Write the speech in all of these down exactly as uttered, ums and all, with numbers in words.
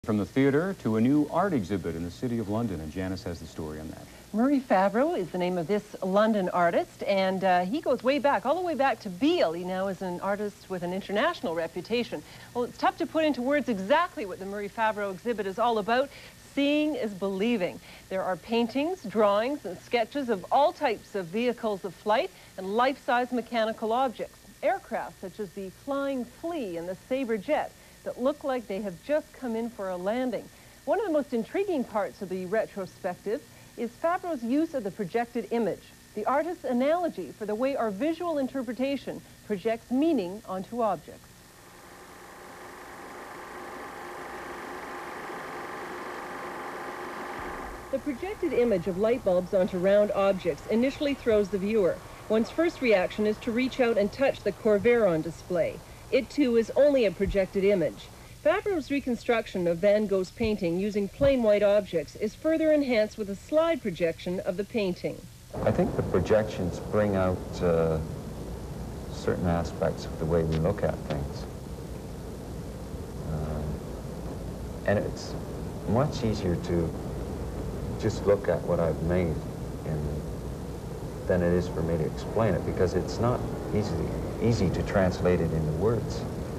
From the theater to a new art exhibit in the City of London, and Janice has the story on that. Murray Favreau is the name of this London artist, and uh, he goes way back, all the way back to Beale. He now is an artist with an international reputation. Well, it's tough to put into words exactly what the Murray Favreau exhibit is all about. Seeing is believing. There are paintings, drawings, and sketches of all types of vehicles of flight and life-size mechanical objects. Aircraft such as the Flying Flea and the Sabre jet that look like they have just come in for a landing. One of the most intriguing parts of the retrospective is Favreau's use of the projected image, the artist's analogy for the way our visual interpretation projects meaning onto objects. The projected image of light bulbs onto round objects initially throws the viewer. One's first reaction is to reach out and touch the Corvair on display. It, too, is only a projected image. Favreau's reconstruction of Van Gogh's painting using plain white objects is further enhanced with a slide projection of the painting. I think the projections bring out uh, certain aspects of the way we look at things. Uh, and it's much easier to just look at what I've made and, than it is for me to explain it, because it's not easy. easy to translate it into words.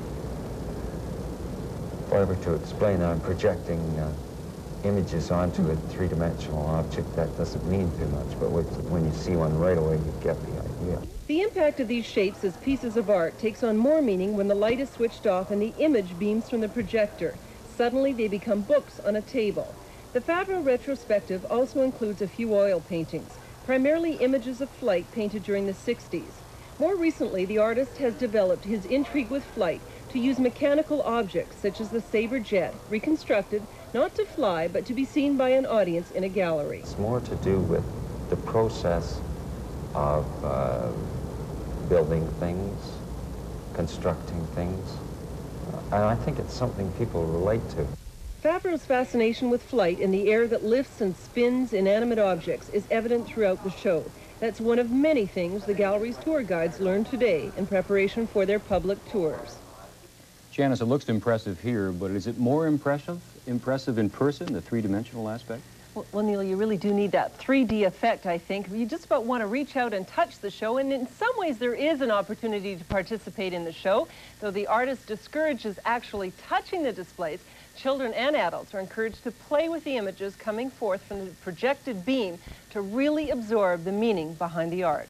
If I were to explain that I'm projecting uh, images onto a three-dimensional object, that doesn't mean too much, but when you see one right away, you get the idea. The impact of these shapes as pieces of art takes on more meaning when the light is switched off and the image beams from the projector. Suddenly, they become books on a table. The Favreau retrospective also includes a few oil paintings, primarily images of flight painted during the sixties. More recently, the artist has developed his intrigue with flight to use mechanical objects such as the Sabre jet, reconstructed not to fly but to be seen by an audience in a gallery. It's more to do with the process of uh, building things, constructing things, uh, and I think it's something people relate to. Favreau's fascination with flight and the air that lifts and spins inanimate objects is evident throughout the show. That's one of many things the gallery's tour guides learned today in preparation for their public tours. Janice, it looks impressive here, but is it more impressive, impressive in person, the three-dimensional aspect? Well, well, Neil, you really do need that three D effect, I think. You just about want to reach out and touch the show, and in some ways there is an opportunity to participate in the show. Though the artist discourages actually touching the displays, children and adults are encouraged to play with the images coming forth from the projected beam to really absorb the meaning behind the art.